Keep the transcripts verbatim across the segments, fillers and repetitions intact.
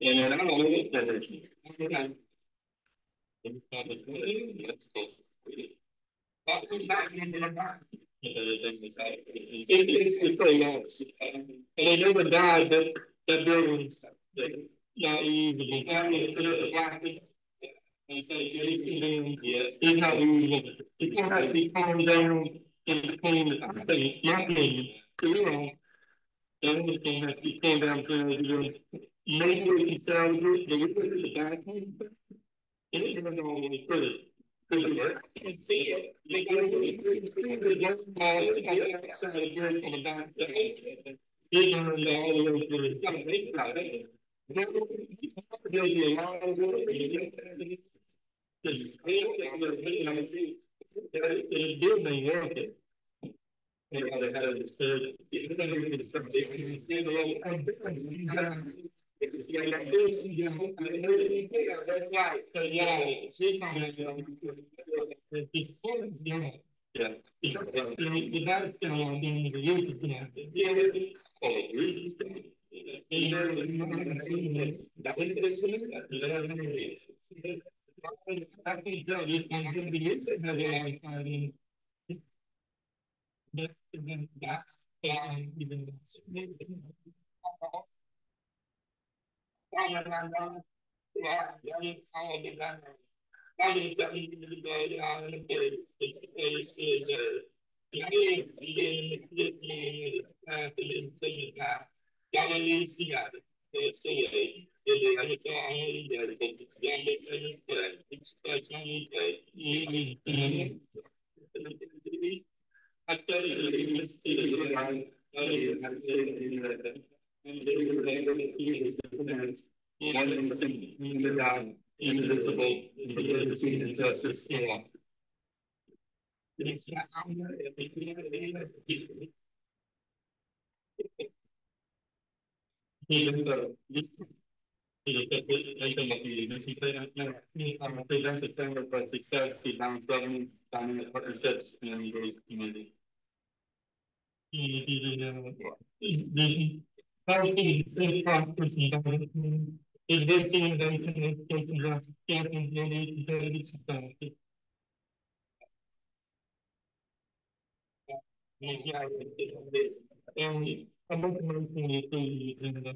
And then I don't know what's that. It's pretty long. And they never died, but that building naive and and so it's not even it can't have to be calmed down in between the company, my opinion. You know, everything has to be calmed down so maybe we can salvage it, but we put it in the back end. And it doesn't always put it. You can see it. You can see the one small, it's like outside of here on the back side. It can run all the way through. It's not a big side. There's a lot of work. It's building working. You know, they had this, uh, it's going to be something. It's going to be it's like this, you know, that's right. So, yeah, she's not going to yeah. Yeah. The guy's still on doing the youth, you know. Oh, really? That was the I think that is going to be used as a time. But then that, and even I one instant, indivisible, indivisible, injustice, yeah. Success, the balance government, dominant partnerships, and engaged community. Healthy, good prosperous environment is this innovation of social justice, champions in a competitive society. And I'm not going to include in the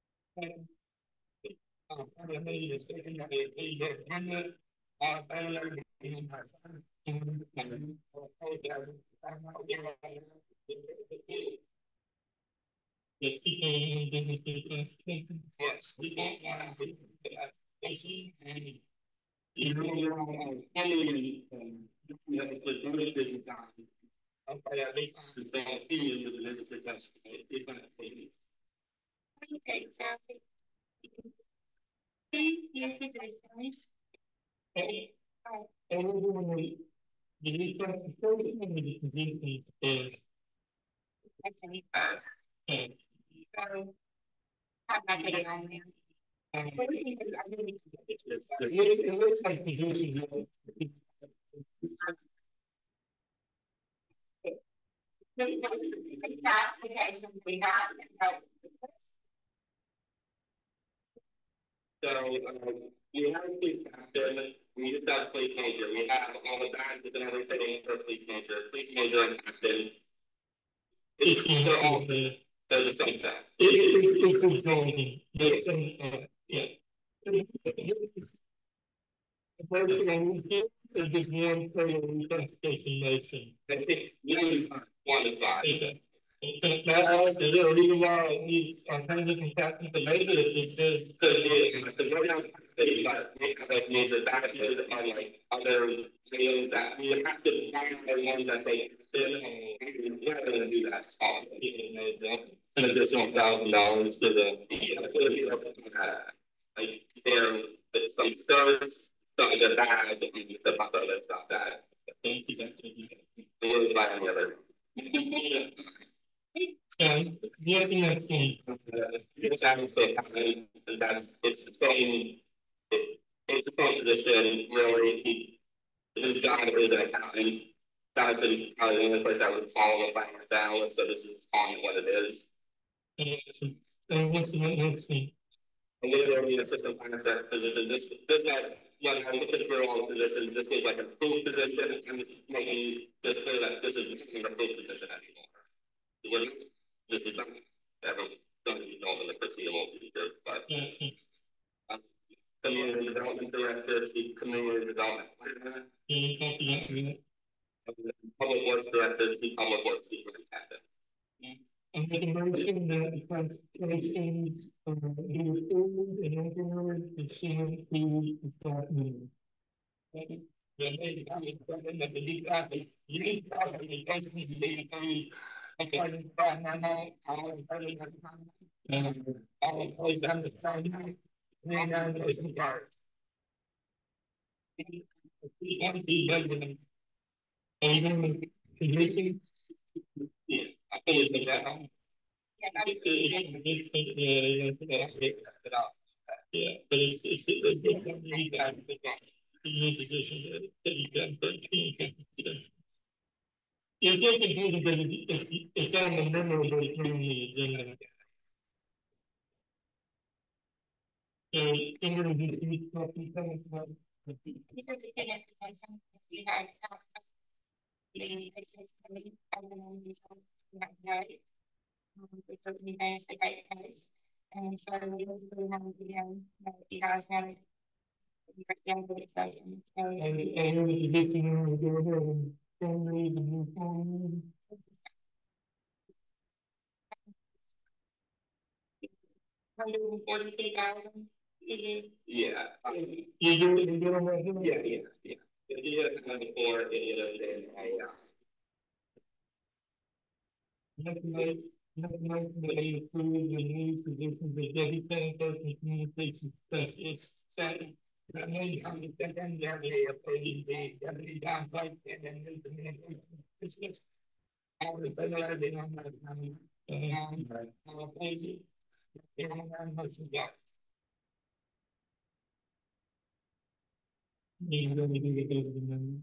yes, we don't want to and you know, you're on any you have to do it this time. Okay, I think the opinion with the legislature. Okay, so everyone the responsibility of the position is it looks like positions so um, you have this factor, we just got a police major. We have all the guys that are sitting for police major, police major and captain. It's all the the same thing. It's it's going yeah. The person is just one total reclassification motion. You quantify. Now, is there a reason why we are kind of impacting the labor is just because because right now they like like need the document on like other videos that we have to find one that say we're not gonna do that all an additional thousand dollars to the like there some service something that bad that we need to talk about stuff that thank you really like any other yeah, the other thing I've seen, it's obviously that's it's the same, it, it's a position really, this guy is an accountant, down to the probably the only place that would follow the finance analyst, so this is on what it is. And what's the next thing? a literally assistant finance director position. This this like when I looked at all the positions, this was like a proof position, and making this clear that this is not a proof position anymore. It wasn't. This is not. I don't don't even know the foreseeable future, but. Um, Community development director, chief community development planner, public works director, chief public works superintendent. I'm making a motion that the classifications uh, be approved and implemented and seen to the staff meeting. Thank you. Yeah, maybe I mean, that the lead athlete, you need to have the intention to be approved. According to that, I know, I was telling you, and I was always understanding. And I know it's hard. We want to be better than anyone conditions. Yeah, I feel it's that. Yeah, but it's it's it's definitely that the position that you can thirteen. It's just confusing because it's it's on the memo, but it's not on the agenda. So I'm going to do three copies of it. It certainly banks the right place. And so we hopefully have again that you guys have it. And and we get to know go ahead and fundraise and move forward. Hundred and forty-two thousand. Yeah. You do you do it? Yeah, yeah, yeah. You do it before it is Nothing nothing they approve the new positions of dedicated person communication specialist. Second, I know you have to take them down there, approving the deputy down pipe and then new communication specialist. I was better than on that time. And I'll pay you. And I'm much you got. You don't need to get those in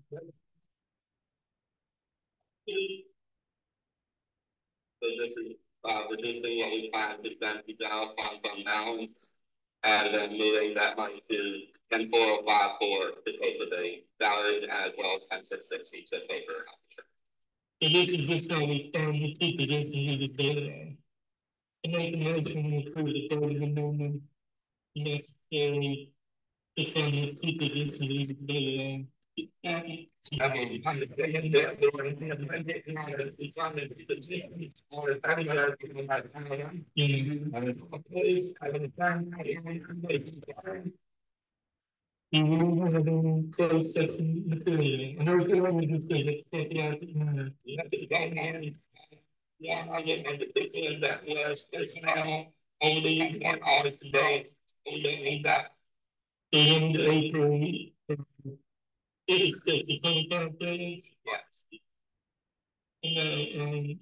So this is uh, reducing what we find percent to down fund from balance, and then moving that money to ten four oh five four to pay for the salaries as well as ten six sixty to pay for health insurance. So this is just how we found the two positions of the data. And make a motion to approve the third amendment necessary to fund the two positions of the data. I mean, I'm the billion there, they were in the budget, and I was trying to keep it safe. All the time, I was giving my time. I was pleased, I was trying, I didn't you will have a closed session material. I know it's only just because it's taken out. You have to go in. Yeah, I get my particular that was personnel only one audit today. We don't need that. And April. It is the twenty-five days. Yes. And uh, um,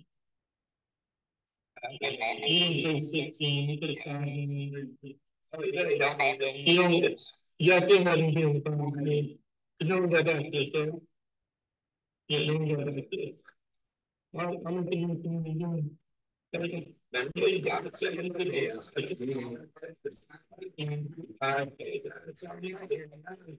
you don't say sixteen, you could have found it. Oh, you really don't have them. You don't, you have to have them here with them. You don't go back to so. You don't go back to I don't think anything to do. Then you got it second to the ass. And I paid that. It's on the other hand.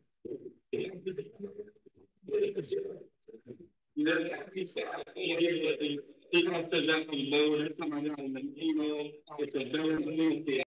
It's a very